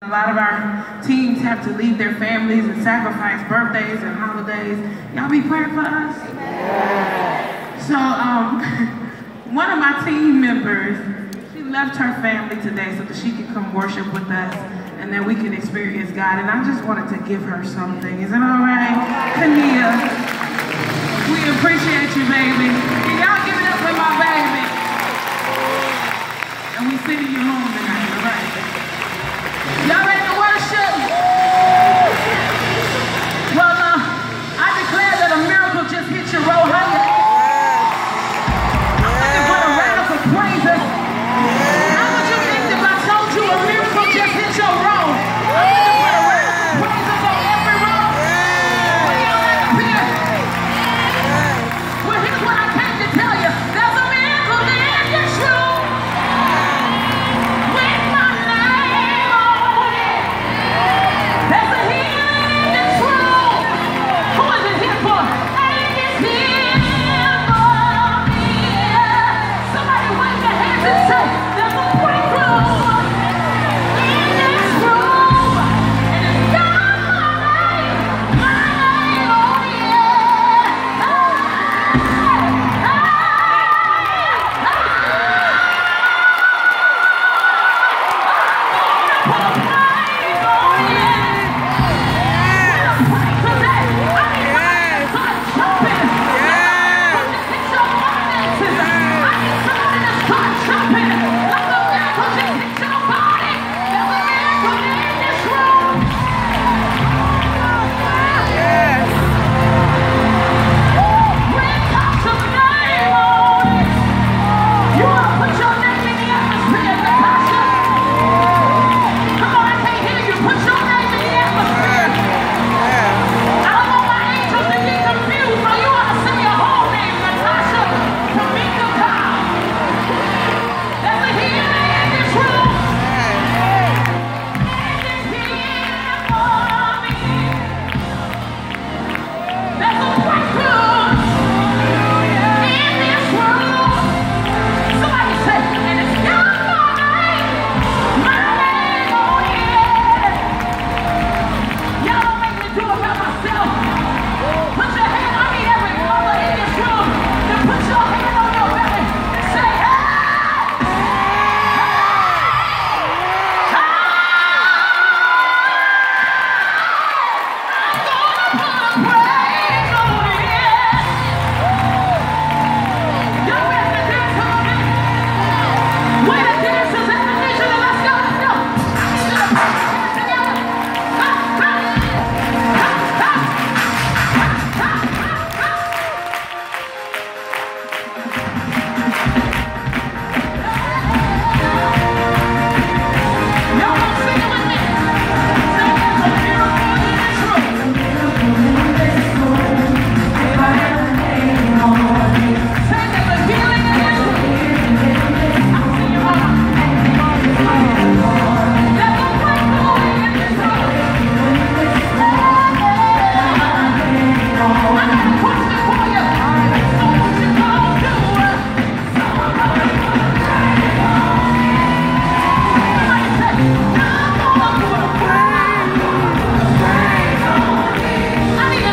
A lot of our teams have to leave their families and sacrifice birthdays and holidays. Y'all be praying for us? Yeah. So, one of my team members, she left her family today so that she could come worship with us and then we can experience God. And I just wanted to give her something. Is it all right? Kania, we appreciate you, baby. Can y'all give it up for my baby? And we sending you home tonight, all right? Y'all ready to worship? Well, I declare that a miracle just hit your roll. I'm looking for the radical praises. How would you think if I told you a miracle just hit your roll? I'm looking for the radical praises on every roll. What do y'all up here? Well, here's what I came to tell you. There's a miracle in this room. With my name on it. There's a healing in this room. Who is it here for? And it's here for me. Somebody wave your hands and say, there's a breakthrough in this room. And it's got my name on it. Hey, hey, hey.